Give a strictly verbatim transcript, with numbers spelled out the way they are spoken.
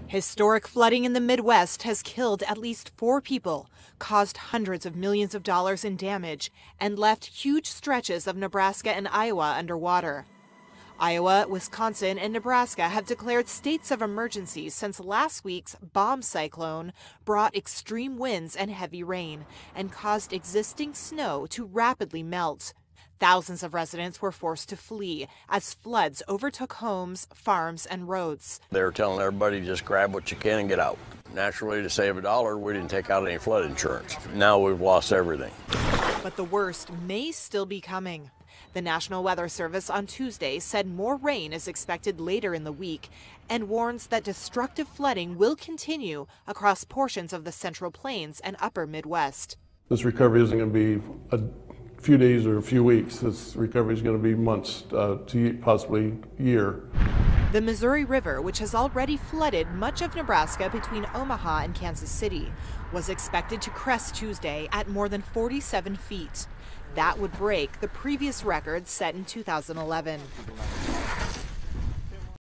Historic flooding in the Midwest has killed at least four people, caused hundreds of millions of dollars in damage, and left huge stretches of Nebraska and Iowa underwater. Iowa, Wisconsin, and Nebraska have declared states of emergency since last week's bomb cyclone brought extreme winds and heavy rain and caused existing snow to rapidly melt. Thousands of residents were forced to flee as floods overtook homes, farms, and roads. They were telling everybody just grab what you can and get out. Naturally, to save a dollar, we didn't take out any flood insurance. Now we've lost everything. But the worst may still be coming. The National Weather Service on Tuesday said more rain is expected later in the week and warns that destructive flooding will continue across portions of the Central Plains and Upper Midwest. This recovery isn't going to be a few days or a few weeks. This recovery is going to be months uh, to possibly a year. The Missouri River, which has already flooded much of Nebraska between Omaha and Kansas City, was expected to crest Tuesday at more than forty-seven feet. That would break the previous record set in two thousand eleven.